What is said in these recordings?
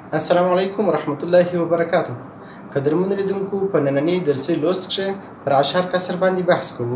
السلام علیکم ورحمت الله وبرکاتو. قدرمنو لیدونکو په نننۍ درسي لوست کښې پر اشعار کسر باندې بحث کوو.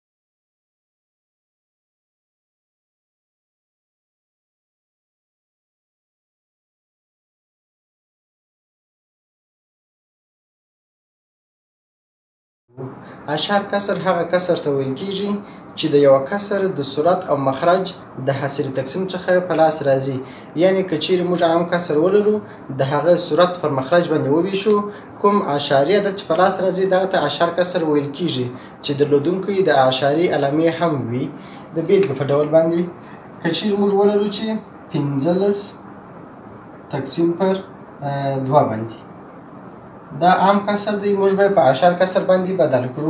اشعار کسر هغه کسر ته ویل کیږي چې د یوه کسر د صورت او مخرج د حاصل تقسیم څخه په لاس راځي. یعنې که چیرې موږ عام کسر ولرو د هغه صورت پر مخرج باندې وویشو، کوم اعشاري عدد چې په لاس راځي دغه ته اشعار کسر ویل کیږي چې درلودونکی د اعشاري علامې هم وي. د بیلګې په ډول باندې که چیرې موږ ولرو چې 15 تقسیم پر 2 باندې دا عام کسر دی، موږ به په اشعار کسر باندې بدل کړو.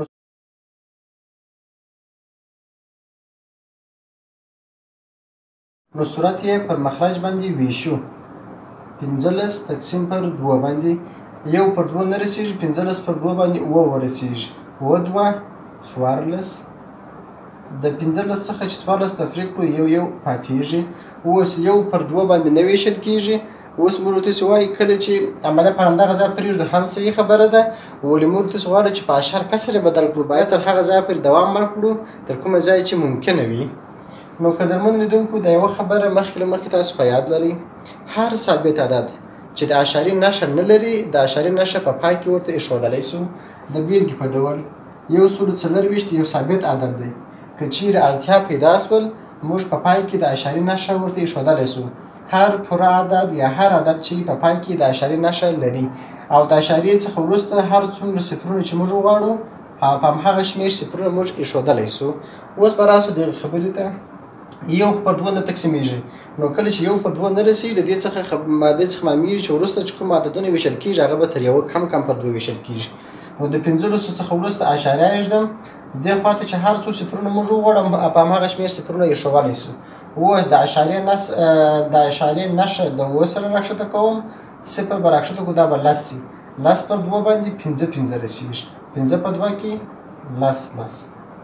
نو صورت یې پر مخرج باندې ویشو. 15 تقسیم پر 2 باندې 1 پر 2 نه رسیږي، 15 پر 2 باندې 9 ورسیږي. 9 2 14 د 15 څخه چې 14 تفریق کړو 1 پاتېږي. اوس 1 پر 2 باندې نه ویشل کېږي. اوس موږ ورته وایو کله چې عمله په همدغه ځای پرېږدو هم صحیح خبره ده، ولې موږ ورته غواړو چې په اشعار کسر یې بدل کړو، باید تر هغه ځایه پورې دوام ورکړو تر کومه ځای چې ممکنه وي. نو قدرمنو لیدونکو دا یوه خبره مخکې له مخکې تاسو په یاد لرئ، هر ثابت عدد چې د اعشاري نښه نه لري د اعشاري نښه په پای کې ورته ایښودلی سو. د بیلګې په ډول 124 یو ثابت عدد دی، که چیرې اړتیا پیدا سول موږ په پای کې د اعشاري نښه ورته ایښودلی سو. هر پوره عدد یا هر عدد چې په پای کې د اعشاري نښه لري او د اعشاریې څخه وروسته هر څومره صفرونه چې موږ وغواړو په همهغه شمېر صفرونه موږ ایښودلی سو. اوس به راسو دغې خبرې ته. 1 پر 2 نه تقسیمیږي، نو کله چې 1 پر 2 نه رسیږي د دې څخه معلومیږي چې وروسته چې کوم عددونه ویشل کېږي هغه به تر 1 کم پر 2 ویشل کېږي. نو د 15 څخه وروسته اعشاریه ایږدم دې خواته چې هر څو صفرونه موږ وغواړو په همهغه شمېر صفرونه ایښودلی سو. اوس د اعشاریې نښه د 9 سره راښکته کوم، صفر به راښکته کړو دا به 10 سي. 10 پر 2 باندې 15 رسیږي، 15 په 2 کې 10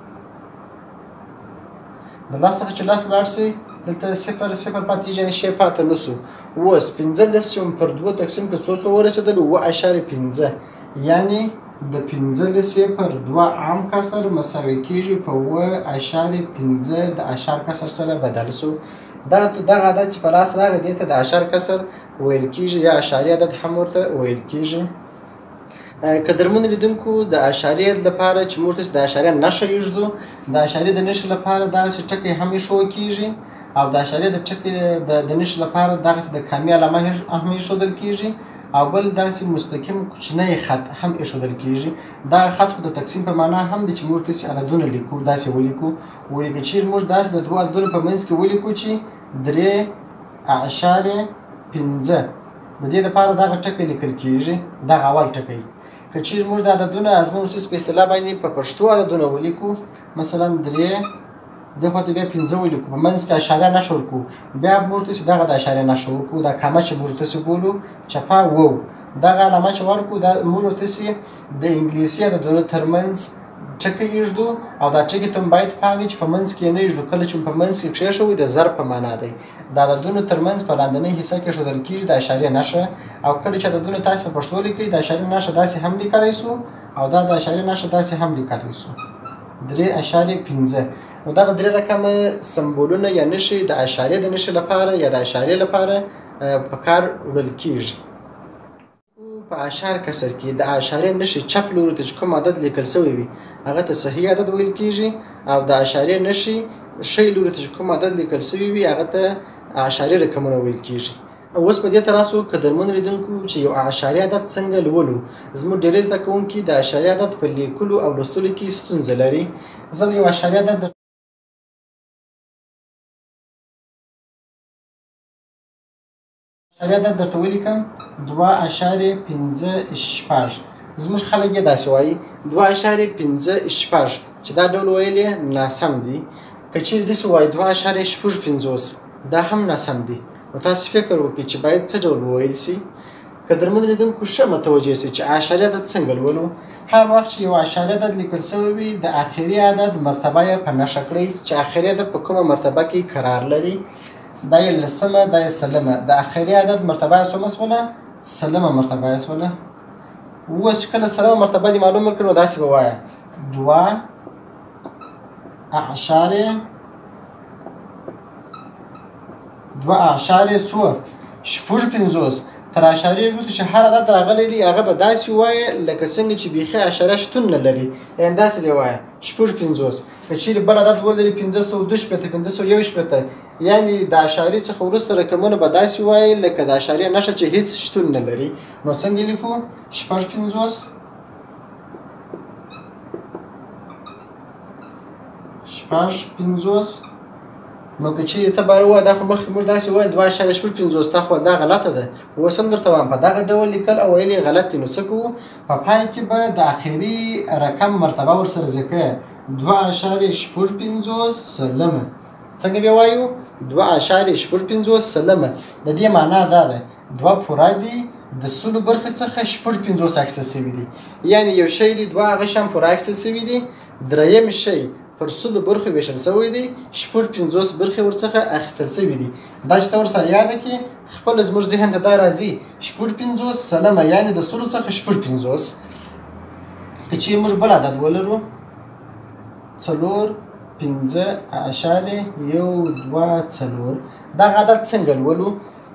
د 10 څخه چې 10 لاړ سي دلته صفر پاتېږي، یعنې شی پاته نه سو. اوس 15 چې پر 2 تقسیم کړو څو ورسېدل 7.5، یعنې د 15 پر 2 عام کسر مساوي کېږي په 7.5 د اشعار کسر سره بدل سو. دغه عدد چې په لاس راغی دې ته د اشعار کسر ویل کېږي یا اشعاري عدد هم ورته ویل کېږي. قدرمنو لیدونکو د اعشاري لپاره چې موږ د اعشاري نښه ایږدو د اعشاري د نښې لپاره دغسې ټکی هم ایښودل کېږي او د اعشاري د نښې لپاره دغسې د کامې علامه هم ایښودل کېږي او بل داسې مستقیم کوچنی خط هم ایښودل کېږي. دغه خط خو د تقسیم په معنا هم دی چې موږ داسې عددونه لیکو، داسې ولیکو. ولې که چیرې موږ داسې د 2 عددونو په منځ کې ولیکو چې 3.5 د دې لپاره دغه ټکی لیکل کېږي، دغه اول ټکی. که چیرې موږ د عددونه ازمون سیس په اصطلاح باندې په پښتو عددونه ولیکو، مثلا 3 دې خواته بیا 5 ولیکو، په منځ کې اعشاریه نښه ورکړو، بیا موږ داسې دغه د اعشاریه نښه ورکړو، دا کامه چې موږ داسې بولو چپه وو دغه علامه چې ورکړو دا موږ داسې د انګلیسي عددونو ترمنځ ټکی ایږدو او دا ټکي ته باید پام وي چې په منځ کې یې نه ایږدو. کله چې په منځ کې کښېښوئ د ضرب په معنا دی. د عددونو ترمنځ په لاندنۍ حصه کې ایښودل کېږي د اعشاریې نښه، او کله چې عددونه تاسې په پښتو لیکئ د اعشاریې نښه داسې هم لیکلی سو او دا د اعشاریې نښه داسې هم لیکلی سو 3.5. نو دغه 3 رقمه سمبولونه یا نښې د اعشاریې د نښې لپاره یا د اعشاریې لپاره په کار وړل کېږي. په اشعار کسر کې د اعشاري نښې چپ لوري ته چې کوم عدد لیکل سوی وي هغه ته صحیح عدد ویل کېږي او د اعشاري نښې ښی لوري ته چې کوم عدد لیکل سوی وي هغه ته اعشاري رقمونه ویل کېږي. اوس په دې ته راسو قدرمنو لیدونکو چې یو اعشاري عدد څنګه لولو. زموږ ډېری زده کوونکي د اعشاري عدد په لیکلو او لوستلو کې ستونزه لري. زه یو اعشاري عدد درته ولیکم 2.5 زموږ خلک یې داسې وایي 2.5 چې دا ډول ویل یې ناسم دي. که چیرې داسې وایي 2.55 دا هم ناسم دي. نو تاسو فکر وکړئ چې باید څه ډول وویل سي. قدرمنو لیدونکو ښه متوجه سئ چې اعشاري عدد څنګه لولو. هر وخت چې یو اعشاري عدد لیکل سوی وي د اخري عدد مرتبه یې په نښه کړئ چې اخري عدد په کومه مرتبه کې قرار لري. دا یې لسمه دا یې سلمه د اخري عدد مرتبه یې څومره شوله سلمه مرتبه یې شوله اوس چې کله سلمه مرتبه دې معلومه کړو داسې به وایه 2.50 تر اشاریې وروسته چې هر عدد راغلی دی هغه به داسې ووایه لکه څنګه چې بیخي اشاره شتون نه لري یعنې داسې به یې وایه 50 که چیرې بل عدد ولري 522 521 یعنې د اشارې څخه وروسته رقمونه به داسې ووایي لکه د اشارې نښه چې هیڅ شتون نه لري نو څنګه لیکو 50 نو که چیرې ته به ووایې دا خو مخکې موږ داسې ووایو 2.50 تا خو دا غلطه ده اوس هم درته وایم په دغه ډول لیکل او ویل یې غلط دي نو څه کوو په پای کې به د اخري رقم مرتبه ورسره ذکر 2.50 سلمه څنګه بیا وایو 2.50 سلمه د دې معنا دا ده 2 پوره دي د سلو برخې څخه 50 اخیستل شوي دي یعنې یو شی دی 2 هغه شیان پوره اخیستل شوي دي دریم شی پر سلو برخې ویشل شوی دی 50 برخې ورڅخه اخیستل شوي دي دا چې ته ورسره یاده کړې خپله زموږ ذهن ته دا راځي 50 سلمه یعنې د سلو څخه 50 که چیرې موږ بل عدد ولرو 4.5.14 دغه عدد څنګه لولو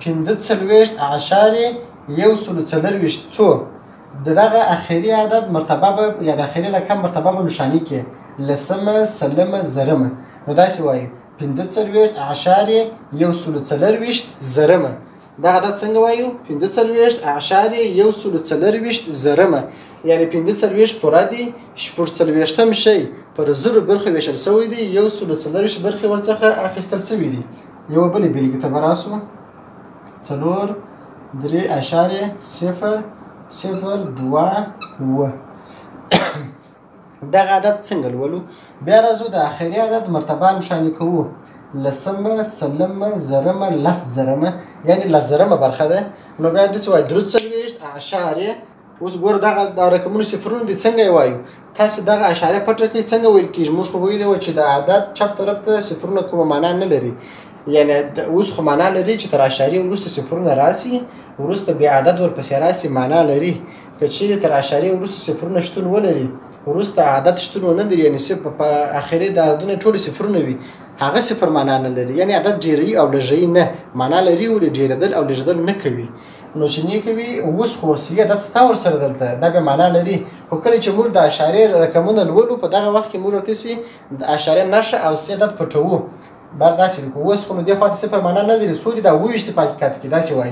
45.140 څو د دغه اخري عدد مرتبه به یا د اخري رقم مرتبه به نښاني کړي لسمه سلمه زرمه نو داسې وایو 45.140 زرمه دغه عدد څنګه وایو 45.140 زرمه یعنې 45 پوره دي 40 شی پر زرو برخې ویشل شوی دی 140 برخې ورڅخه اخیستل شوي دي یوه بلې بېلګې ته به راسو 4.002 دغه عدد څنګه لولو بیا راځو د اخري عدد مرتبه نښاني کوو لسمه سلمه زرمه لس زرمه یعنې لس زرمه برخه ده نو بیا داسې وایو 43 اوس ګوره دغه د رقمونو صفرونه دي څنګه یې وایو تاسې دغه اشاره پټه کړئ څنګه ویل کېږي موږ خو ویلي وو چې د عدد چپ طرف ته صفرونه کومه معنا نه لري یعنې اوس خو معنا لري چې تر اشارې وروسته صفرونه راسي وروسته بیا عدد ورپسې راسي معنا لري که چیرې تر اشارې وروسته صفرونه شتون ولري وروسته عدد شتون ونه لري یعنې په اخري د عددونه ټولې صفرونه وي هغه صفر معنا نه لري یعنې عدد ډېروي او لږوي نه معنا لري ولې ډېرېدل او لږېدل نه کوي نو چې نه کوي اوس خو سی عدد ستا ورسره دلته دا بیا معنا لري خو کله چې موږ د اشارې رقمونه لولو په دغه وخت کې موږ ورته سي د اشارې نښه او سی عدد پټوو بار داسې لیکو اوس خو نو دې خواته صفر معنا نه لري څو دي دا 28 په حقیقت کې داسې وایو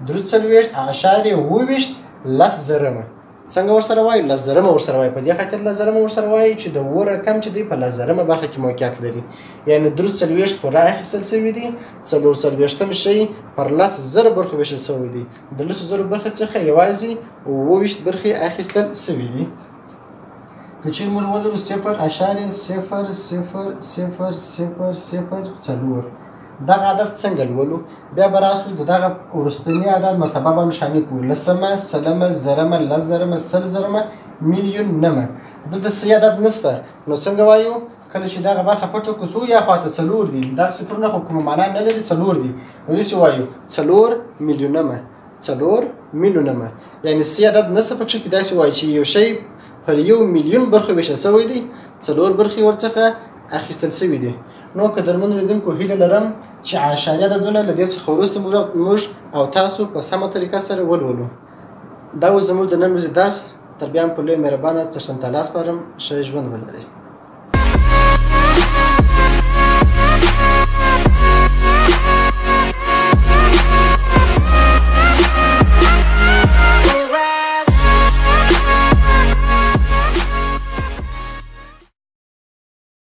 43.28 لس زرمه څنګه ورسره وایو لس زرمه ورسره وایو په دې خاطر لس زرمه ورسره وایو چې د اووه رقم چې دی په لس زرمه برخه کې موقعیت لري یعنې 43 پوره اخیستل شوي دي 44 شی پر لس زره برخو ویشل شوی دی د لسو زرو برخې څخه یوازې 28 برخې اخیستل شوي دي که چیرې موږ ولرو 0.000004 دغه عدد څنګه لولو بیا به راسو د دغه وروستني عدد مرتبه به نښاني کړو لسمه سلمه زرمه لس زرمه سل زرمه میلیون نمه دلته څه عدد نشته نو څنګه وایو کله چې دغه برخه پټو کړو څو یا خواته څلور دي دغه صفرونه خو کومه معنا نه لري څلور دي نو داسې وایو 4 میلیونمه 4 میلیونمه یعنې څه عدد نشته پکښې کې داسې وایو چې یو شی پر 1 میلیون برخو ویشل شوی دی 4 برخې ورڅخه اخیستل شوي دي نو که درمنو لیدونکو هیله لرم چې اعشاري عددونه له دې څخه وروسته موږ او تاسو په سمه طریقه سره ولولو دا اوس زموږ د نن ورځې درس تر بیا هم په لویه مهربانه څښتن تعالی سپارم ښه ژوند ولرئ